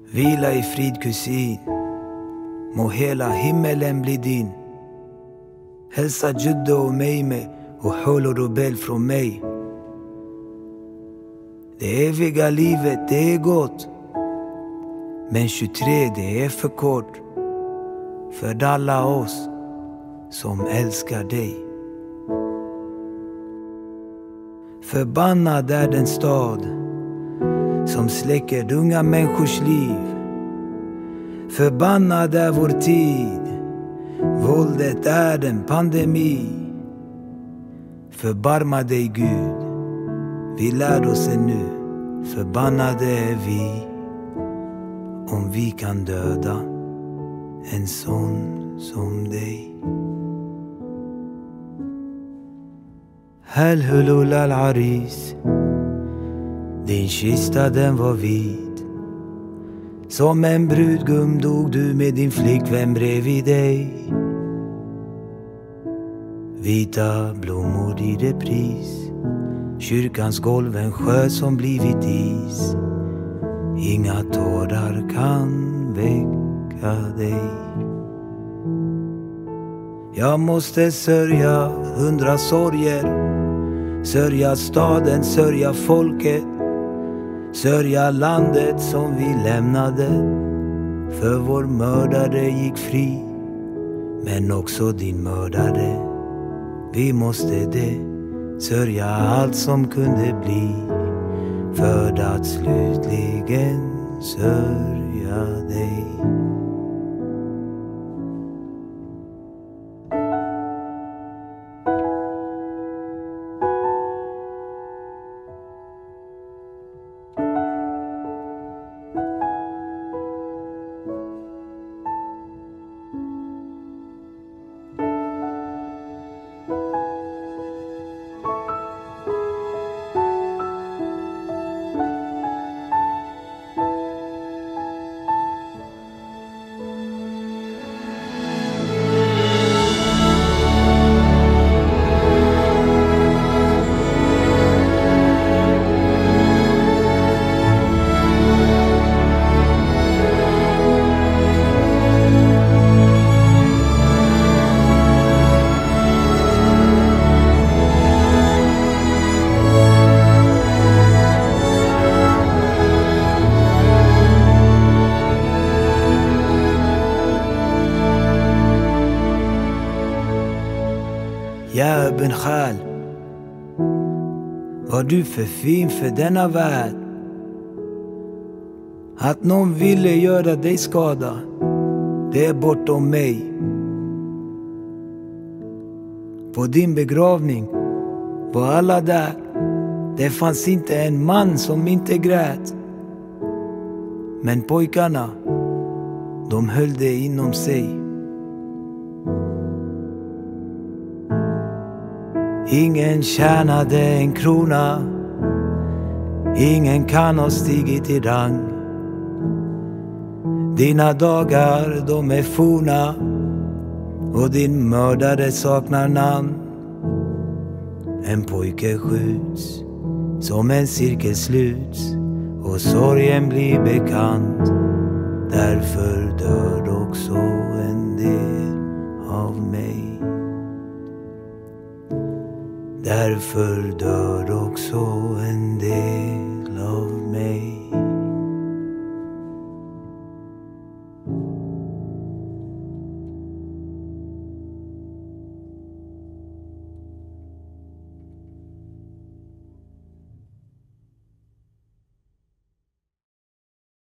Vila i frid kusin, må hela himmelen bli din. Hälsa Judde och mig med och håll och rebell från mig. Det eviga livet, det är gott, men 23 det är för kort för alla oss som älskar dig. Förbannad är den stad som släcker unga människors liv. Förbannad är vår tid, våldet är en pandemi. Förbarma dig Gud, vi lär oss ännu. Förbannade är vi om vi kan döda en sån som dig. Hal hulul al aris, din kista den var vit. Som en brudgum dog du med din flickvän bredvid dig. Vita blommor i repris, kyrkans golv en sjö som blivit is. Inga tårar kan väcka dig. Jag måste sörja 100 sorger, sörja staden, sörja folket, sörja landet som vi lämnade. För vår mördare gick fri, men också din mördare. Vi måste det, sörja allt som kunde bli, för att slutligen sörja dig. Ja Ibn Khal, var du för fin för denna värld? Att någon ville göra dig skada, det är bortom mig. På din begravning var alla där. Det fanns inte en man som inte grät. Men pojkarna, de höll det inom sig. Ingen tjänade en krona, ingen kan ha stigit i rang. Dina dagar, de är forna och din mördare saknar namn. En pojke skjuts som en cirkel sluts och sorgen blir bekant. Därför dör också en del av mig. Därför dör också en del av mig.